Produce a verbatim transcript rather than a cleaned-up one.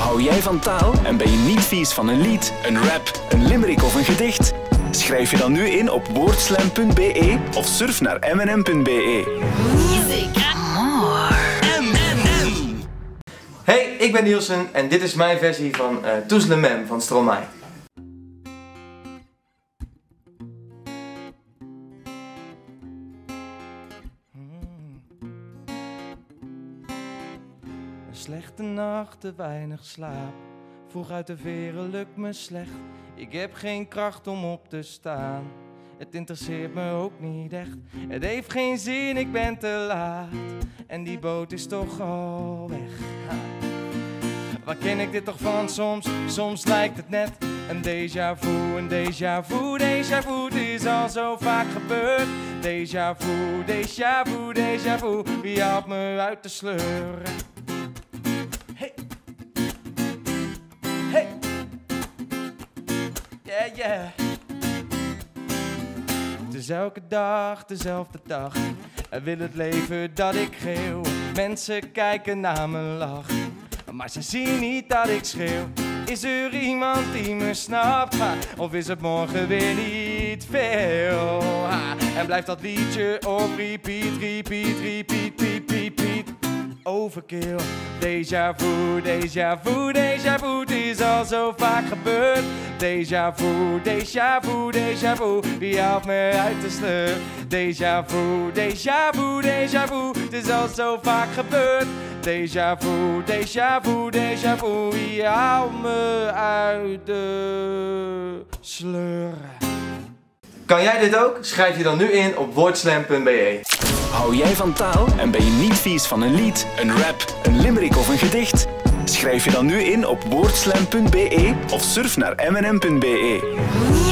Hou jij van taal en ben je niet vies van een lied, een rap, een limerick of een gedicht? Schrijf je dan nu in op woordslam punt b e of surf naar m n m punt b e. Music more. M N M. Hey, ik ben Nielsen en dit is mijn versie van uh, Tous le Même van Stromae. Een slechte nacht, te weinig slaap. Vroeg uit de veren lukt me slecht. Ik heb geen kracht om op te staan. Het interesseert me ook niet echt. Het heeft geen zin, ik ben te laat. En die boot is toch al weg. Ha. Waar ken ik dit toch van soms? Soms lijkt het net een déjà vu, een déjà vu. Déjà vu, het is al zo vaak gebeurd. Déjà vu, déjà vu, déjà vu. Wie haalt me uit de sleur? Hey. Hey. Yeah, yeah. Het is elke dag dezelfde dag. En wil het leven dat ik geeuw. Mensen kijken naar mijn lach. Maar ze zien niet dat ik schreeuw. Is er iemand die me snapt? Ha, of is het morgen weer niet veel? Ha, en blijft dat liedje op repeat, repeat, repeat, repeat, repeat. Overkill. Déjà vu, déjà vu, déjà vu. Het is al zo vaak gebeurd. Déjà vu, déjà vu, déjà vu. Wie haalt me uit de sleur? Déjà vu, déjà vu, déjà vu. Het is al zo vaak gebeurd. Déjà vu, déjà vu, déjà vu. Wie haalt me uit de sleur? Kan jij dit ook? Schrijf je dan nu in op woordslam punt b e. Hou jij van taal en ben je niet vies van een lied, een rap, een limerick of een gedicht? Schrijf je dan nu in op woordslam punt b e of surf naar m n m punt b e.